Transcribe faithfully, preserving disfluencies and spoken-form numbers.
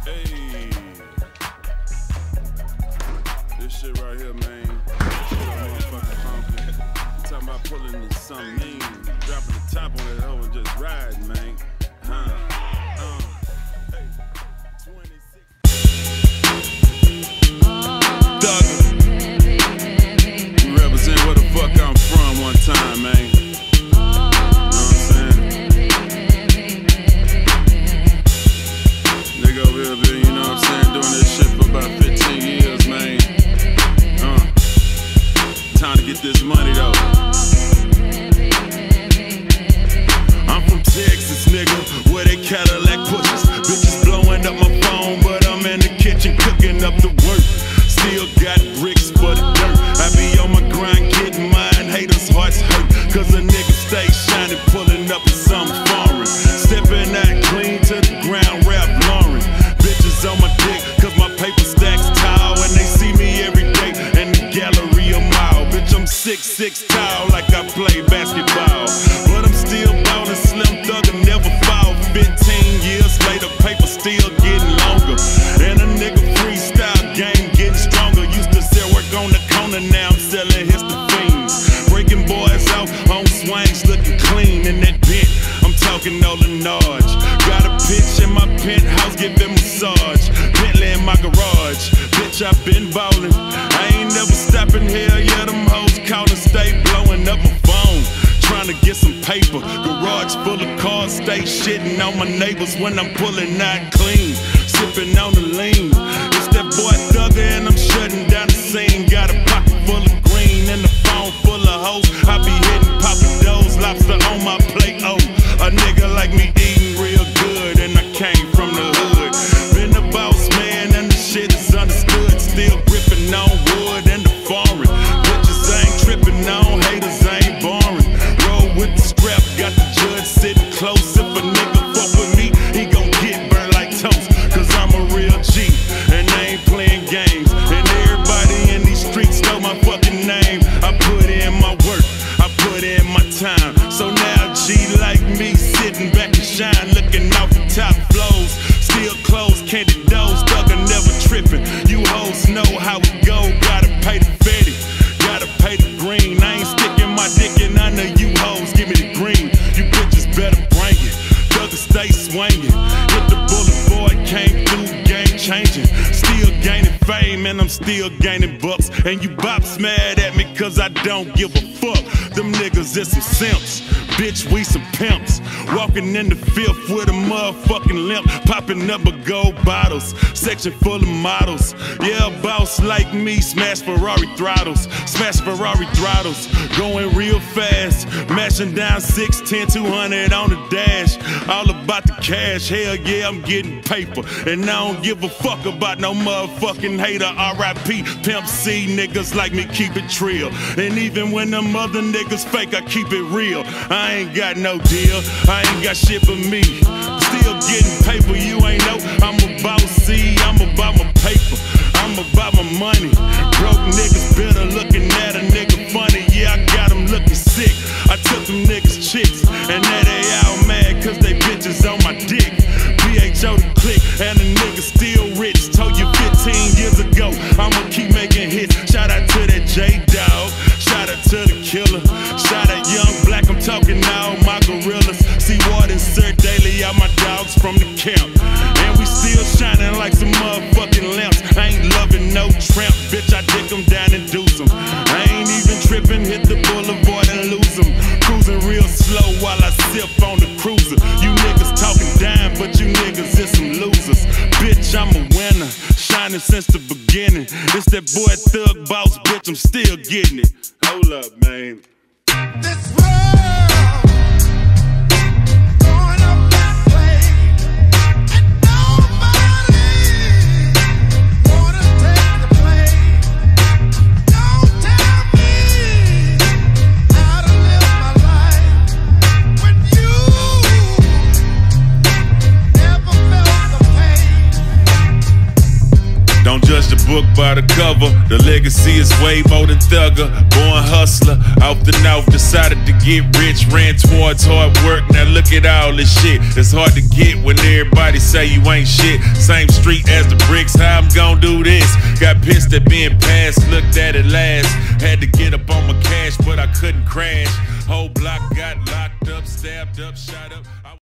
Hey, this shit right here, man. This shit I'm motherfucking funky. Talking about pulling this something mean, dropping the top on that hoe and just riding, man. Huh? Uh. Hey, Thugger. You represent where the fuck I'm from one time, man. This money though. I'm from Texas, nigga, where they Cadillac pushes. Bitches blowing up my phone, but I'm in the kitchen cooking up the work. Still got bricks for the dirt. I be on my grind getting mine. Haters' hearts hurt, cause a nigga stay shining, pulling up in something foreign. Stepping out clean to the ground, rap Lauren. Bitches on my dick, cause my paper stacks tall, and they see me every day in the gallery a mile. Bitch, I'm six six tall like I play basketball, but I'm still ballin', Slim Thugger, never fall. Fifteen years later, paper still getting longer, and a nigga freestyle game getting stronger. Used to sell work on the corner, now I'm selling hits to fiends. Breaking boys out on swings, looking clean in that bit. I'm talking Nolan Narge. Got a bitch in my penthouse, giving massage. Bentley in my garage. Bitch, I been ballin'. I ain't never stopping, hell yeah, them hoes callin', stay blowing up my phone, trying to get some paper. Garage full of cars, stay shitting on my neighbors when I'm pulling out clean, sipping on the lean. It's that boy Thugger and I'm shutting down the scene. Got a pocket full of green and a phone full of hoes. I be hitting Papa Do's, lobster on my plate. Oh, a nigga like me eating real good, and I came from the hood. Been the boss man and the shit is understood. Still gripping on wood and the foreign. Bitches ain't tripping on, haters ain't boring. Roll with the strap, got the judge sitting close. If a nigga fuck with me, he gon' get burned like toast. Cause I'm a real G, and I ain't playing games. And everybody in these streets know my fucking name. I put in my work, I put in my time. So now G like me, sitting back and shine, looking off the top flows. Still closed, candy doors, Thugger never tripping. You hoes know how it go, gotta pay the fetty, gotta pay the green. I ain't sticking my dick in none of you hoes, give me the green. You bitches better bring it, Thugger stay swinging. Hit the bullet, boy, came through, game changing. Still gaining fame and I'm still gaining bucks. And you bops mad at me cause I don't give a fuck. Them niggas is some simps, bitch, we some pimps. Walking in the fifth with a motherfucking limp, popping up a gold bottles, section full of models. Yeah, a boss like me, smash Ferrari throttles, smash Ferrari throttles, going real fast, mashing down six ten, two hundred on the dash. All about the cash, hell yeah, I'm getting paper, and I don't give a fuck about no motherfucking hater. R I P Pimp C, niggas like me keep it trill, and even when them other niggas fake, I keep it real. I ain't got no deal, I ain't got shit but me. Still getting paper, you ain't know I'm about C, I'm about my paper, I'm about my money. Broke niggas better looking at a nigga funny. Yeah, I got them looking sick. I took them niggas chicks, and now they all mad cause they bitches on my dick. B H O the click, and the nigga still rich. Told you fifteen years ago, I'ma keep making hits. Shout out to that J-Dog, shout out to the killer, shout out Young Black, I'm talking all my gorillas. See Warden, Sir Daily, all my dogs from the camp, and we still shining like some motherfucking lamps. I ain't loving no tramp, bitch, I dick them down and deuce them. I ain't even tripping, hit the boulevard and lose them. Cruising real slow while I sip on the cruiser. You niggas talking dime, but you niggas is some losers. Bitch, I'm a winner, shining since the beginning. It's that boy Thug Boss, bitch, I'm still getting it. Hold up, man. This world going up that way, and nobody wanna take the blame. Don't tell me how to live my life when you never felt the pain. Don't judge the book by the cover. The legacy is way more than thugger. Born hustler, out the north, decided to get rich. Ran towards hard work, now look at all this shit. It's hard to get when everybody say you ain't shit. Same street as the bricks, how I'm gon' do this? Got pissed at being passed, looked at it last. Had to get up on my cash, but I couldn't crash. Whole block got locked up, stabbed up, shot up.